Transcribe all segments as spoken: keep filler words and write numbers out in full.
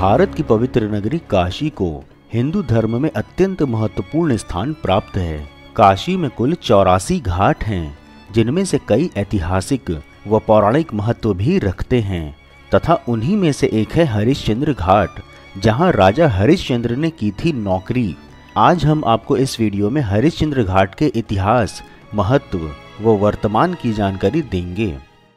भारत की पवित्र नगरी काशी को हिंदू धर्म में अत्यंत महत्वपूर्ण स्थान प्राप्त है। काशी में कुल चौरासी घाट हैं, जिनमें से कई ऐतिहासिक व पौराणिक महत्व भी रखते हैं तथा उन्हीं में से एक है हरिश्चंद्र घाट, जहां राजा हरिश्चंद्र ने की थी नौकरी। आज हम आपको इस वीडियो में हरिश्चंद्र घाट के इतिहास, महत्व व वर्तमान की जानकारी देंगे।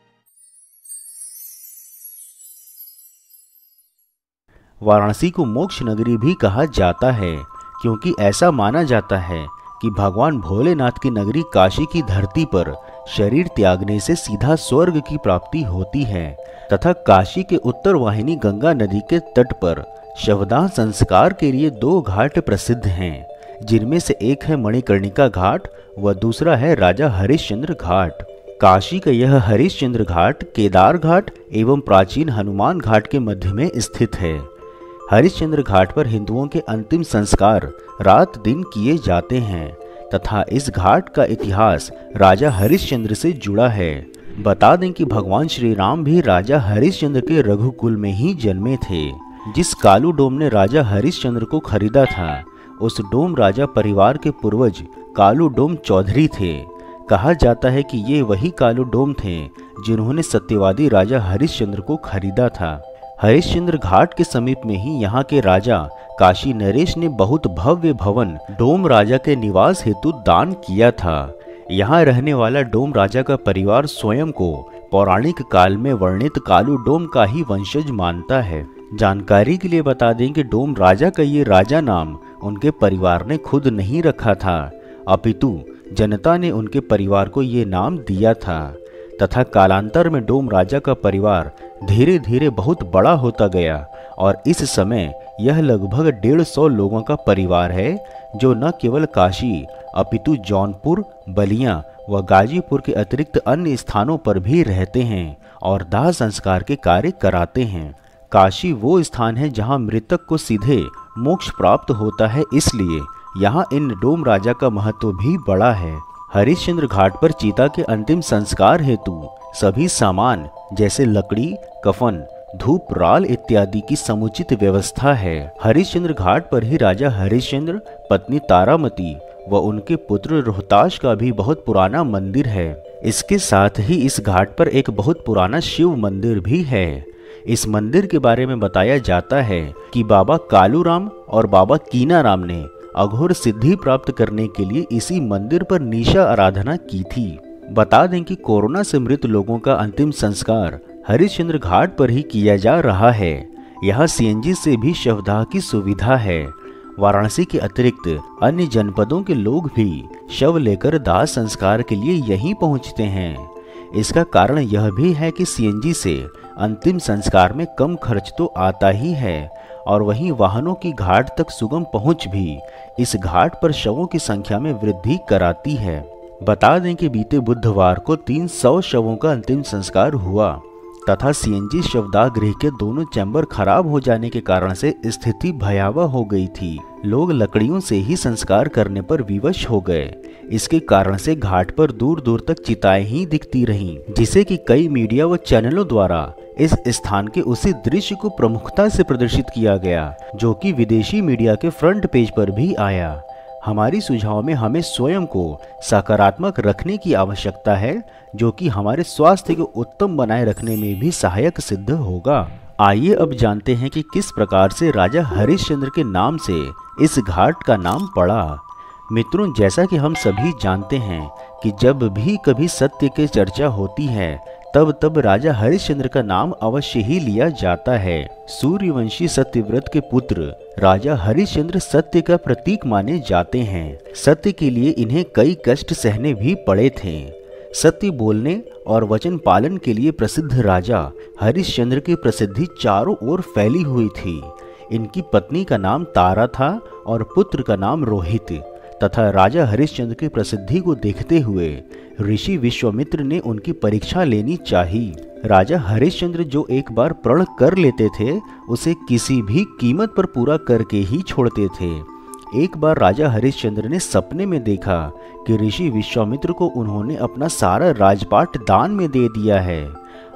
वाराणसी को मोक्ष नगरी भी कहा जाता है, क्योंकि ऐसा माना जाता है कि भगवान भोलेनाथ की नगरी काशी की धरती पर शरीर त्यागने से सीधा स्वर्ग की प्राप्ति होती है तथा काशी के उत्तर वाहिनी गंगा नदी के तट पर शवदाह संस्कार के लिए दो घाट प्रसिद्ध हैं, जिनमें से एक है मणिकर्णिका घाट व दूसरा है राजा हरिश्चंद्र घाट। काशी का यह हरिश्चंद्र घाट केदार घाट एवं प्राचीन हनुमान घाट के मध्य में स्थित है। हरिश्चंद्र घाट पर हिंदुओं के अंतिम संस्कार रात दिन किए जाते हैं तथा इस घाट का इतिहास राजा हरिश्चंद्र से जुड़ा है। बता दें कि भगवान श्री राम भी राजा हरिश्चंद्र के रघुकुल में ही जन्मे थे। जिस कालू डोम ने राजा हरिश्चंद्र को खरीदा था, उस डोम राजा परिवार के पूर्वज कालू डोम चौधरी थे। कहा जाता है कि ये वही कालू डोम थे जिन्होंने सत्यवादी राजा हरिश्चंद्र को खरीदा था। हरिश्चंद्र घाट के समीप में ही यहाँ के राजा काशी नरेश ने बहुत भव्य भवन डोम राजा के निवास हेतु दान किया था। यहाँ रहने वाला डोम राजा का परिवार स्वयं को पौराणिक काल में वर्णित कालू डोम का ही वंशज मानता है। जानकारी के लिए बता दें कि डोम राजा का ये राजा नाम उनके परिवार ने खुद नहीं रखा था, अपितु जनता ने उनके परिवार को ये नाम दिया था तथा कालांतर में डोम राजा का परिवार धीरे धीरे बहुत बड़ा होता गया और इस समय यह लगभग डेढ़ सौ लोगों का परिवार है, जो न केवल काशी अपितु जौनपुर, बलिया व गाजीपुर के अतिरिक्त अन्य स्थानों पर भी रहते हैं और दाह संस्कार के कार्य कराते हैं। काशी वो स्थान है जहां मृतक को सीधे मोक्ष प्राप्त होता है, इसलिए यहाँ इन डोम राजा का महत्व भी बड़ा है। हरिश्चंद्र घाट पर चीता के अंतिम संस्कार हेतु सभी सामान जैसे लकड़ी, कफन, धूप, राल इत्यादि की समुचित व्यवस्था है। हरिश्चंद्र घाट पर ही राजा हरिश्चंद्र, पत्नी तारामती व उनके पुत्र रोहताश का भी बहुत पुराना मंदिर है। इसके साथ ही इस घाट पर एक बहुत पुराना शिव मंदिर भी है। इस मंदिर के बारे में बताया जाता है कि बाबा कालूराम और बाबा कीनाराम ने अघोर सिद्धि प्राप्त करने के लिए इसी मंदिर पर निशा आराधना की थी। बता दें कि कोरोना से मृत लोगों का अंतिम संस्कार हरिश्चंद्र घाट पर ही किया जा रहा है। यहाँ सीएनजी से भी शवदाह की सुविधा है। वाराणसी के अतिरिक्त अन्य जनपदों के लोग भी शव लेकर दाह संस्कार के लिए यहीं पहुँचते हैं। इसका कारण यह भी है कि सीएनजी से अंतिम संस्कार में कम खर्च तो आता ही है और वहीं वाहनों की घाट तक सुगम पहुंच भी इस घाट पर शवों की संख्या में वृद्धि कराती है। बता दें कि बीते बुधवार को तीन सौ शवों का अंतिम संस्कार हुआ तथा सीएनजी शवदाह गृह के दोनों चैम्बर खराब हो जाने के कारण से स्थिति भयावह हो गई थी। लोग लकड़ियों से ही संस्कार करने पर विवश हो गए। इसके कारण से घाट पर दूर दूर तक चिताएं ही दिखती रहीं, जिसे कि कई मीडिया व चैनलों द्वारा इस स्थान के उसी दृश्य को प्रमुखता से प्रदर्शित किया गया, जो कि विदेशी मीडिया के फ्रंट पेज पर भी आया। हमारी सुझाव में हमें स्वयं को सकारात्मक रखने की आवश्यकता है, जो कि हमारे स्वास्थ्य को उत्तम बनाए रखने में भी सहायक सिद्ध होगा। आइए अब जानते हैं कि किस प्रकार से राजा हरिश्चंद्र के नाम से इस घाट का नाम पड़ा। मित्रों, जैसा कि हम सभी जानते हैं कि जब भी कभी सत्य की चर्चा होती है, तब तब राजा हरिश्चंद्र का नाम अवश्य ही लिया जाता है। सूर्यवंशी सत्यव्रत के पुत्र राजा हरिश्चंद्र सत्य का प्रतीक माने जाते हैं। सत्य के लिए इन्हें कई कष्ट सहने भी पड़े थे। सत्य बोलने और वचन पालन के लिए प्रसिद्ध राजा हरिश्चंद्र की प्रसिद्धि चारों ओर फैली हुई थी। इनकी पत्नी का नाम तारा था और पुत्र का नाम रोहित तथा राजा हरिश्चंद्र की प्रसिद्धि को देखते हुए ऋषि विश्वामित्र ने उनकी परीक्षा लेनी चाहिए। राजा हरिश्चंद्र जो एक बार प्रण कर लेते थे, उसे किसी भी कीमत पर पूरा करके ही छोड़ते थे। एक बार राजा हरिश्चंद्र ने सपने में देखा कि ऋषि विश्वामित्र को उन्होंने अपना सारा राजपाट दान में दे दिया है।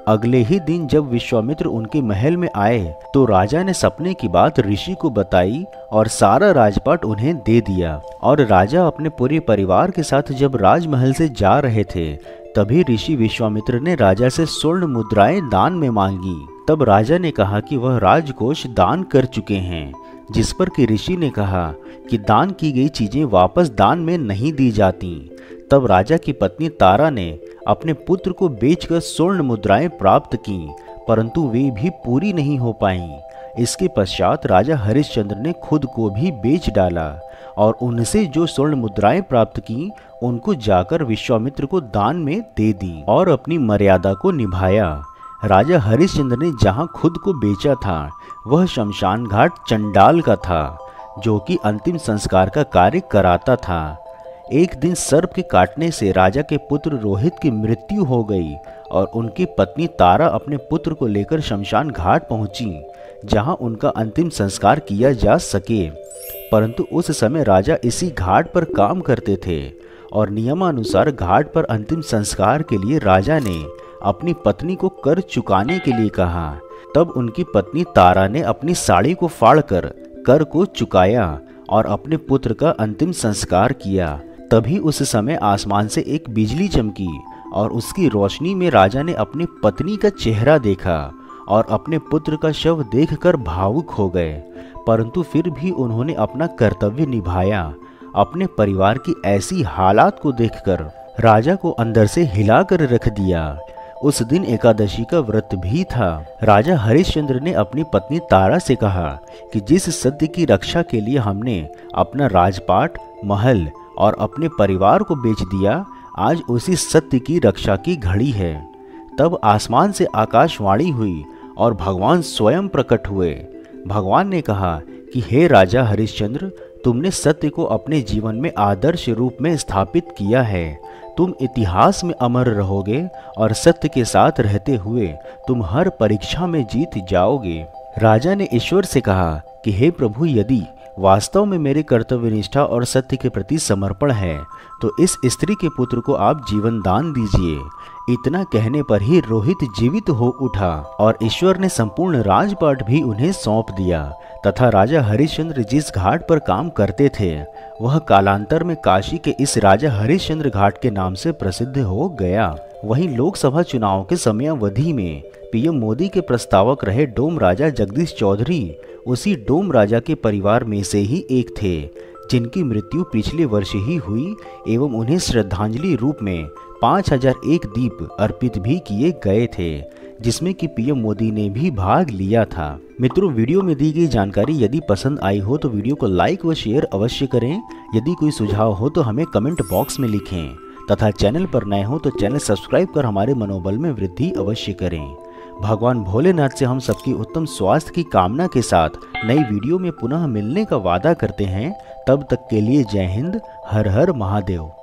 अगले ही दिन जब विश्वामित्र उनके महल में आए तो राजा ने सपने की बात ऋषि को बताई और सारा राजपाट उन्हें दे दिया। और राजा अपने पूरे परिवार के साथ जब राजमहल से जा रहे थे तभी ऋषि विश्वामित्र ने राजा से स्वर्ण मुद्राएं दान में मांगी। तब राजा ने कहा कि वह राजकोष दान कर चुके हैं, जिस पर कि ऋषि ने कहा कि दान की गई चीजें वापस दान में नहीं दी जाती। तब राजा की पत्नी तारा ने अपने पुत्र को बेचकर स्वर्ण मुद्राएं प्राप्त की, परंतु वे भी पूरी नहीं हो पाईं। इसके पश्चात राजा हरिश्चंद्र ने खुद को भी बेच डाला और उनसे जो स्वर्ण मुद्राएं प्राप्त की उनको जाकर विश्वामित्र को दान में दे दी और अपनी मर्यादा को निभाया। राजा हरिश्चंद्र ने जहां खुद को बेचा था वह शमशान घाट चंडाल का था, जो कि अंतिम संस्कार का कार्य कराता था। एक दिन सर्प के काटने से राजा के पुत्र रोहित की मृत्यु हो गई और उनकी पत्नी तारा अपने पुत्र को लेकर शमशान घाट पहुंची, जहां उनका अंतिम संस्कार किया जा सके। परंतु उस समय राजा इसी घाट पर काम करते थे और नियमानुसार घाट पर अंतिम संस्कार के लिए राजा ने अपनी पत्नी को कर चुकाने के लिए कहा। तब उनकी पत्नी तारा ने अपनी साड़ी को फाड़कर कर को चुकाया और अपने पुत्र का अंतिम संस्कार किया। तभी उस समय आसमान से एक बिजली चमकी और उसकी रोशनी में राजा ने अपनी पत्नी का चेहरा देखा और अपने पुत्र का शव देखकर भावुक हो गए। परंतु फिर भी उन्होंने अपना कर्तव्य निभाया। अपने परिवार की ऐसी हालात को देखकर राजा को अंदर से हिलाकर रख दिया। उस दिन एकादशी का व्रत भी था। राजा हरिश्चंद्र ने अपनी पत्नी तारा से कहा कि जिस सत्य की रक्षा के लिए हमने अपना राजपाट, महल और अपने परिवार को बेच दिया, आज उसी सत्य की रक्षा की घड़ी है। तब आसमान से आकाशवाणी हुई और भगवान स्वयं प्रकट हुए। भगवान ने कहा कि हे राजा हरिश्चंद्र, तुमने सत्य को अपने जीवन में आदर्श रूप में स्थापित किया है। तुम इतिहास में अमर रहोगे और सत्य के साथ रहते हुए तुम हर परीक्षा में जीत जाओगे। राजा ने ईश्वर से कहा कि हे प्रभु, यदि वास्तव में मेरे कर्तव्य निष्ठा और सत्य के प्रति समर्पण है तो इस स्त्री के पुत्र को आप जीवन दान दीजिए। इतना कहने पर ही रोहित जीवित हो उठा और ईश्वर ने संपूर्ण राजपाट भी उन्हें सौंप दिया तथा राजा हरिश्चंद्र जिस घाट पर काम करते थे वह कालांतर में काशी के इस राजा हरिश्चंद्र घाट के नाम से प्रसिद्ध हो गया। वहीं लोकसभा चुनाव के समयावधि में पीएम मोदी के प्रस्तावक रहे डोम राजा जगदीश चौधरी उसी डोम राजा के परिवार में से ही एक थे, जिनकी मृत्यु पिछले वर्ष ही हुई एवं उन्हें श्रद्धांजलि रूप में पाँच हजार एक दीप अर्पित भी किए गए थे, जिसमें कि पीएम मोदी ने भी भाग लिया था। मित्रों, वीडियो में दी गई जानकारी यदि पसंद आई हो तो वीडियो को लाइक व शेयर अवश्य करें। यदि कोई सुझाव हो तो हमें कमेंट बॉक्स में लिखें तथा चैनल पर नए हो तो चैनल सब्सक्राइब कर हमारे मनोबल में वृद्धि अवश्य करें। भगवान भोलेनाथ से हम सबकी उत्तम स्वास्थ्य की कामना के साथ नई वीडियो में पुनः मिलने का वादा करते हैं। तब तक के लिए जय हिंद, हर हर महादेव।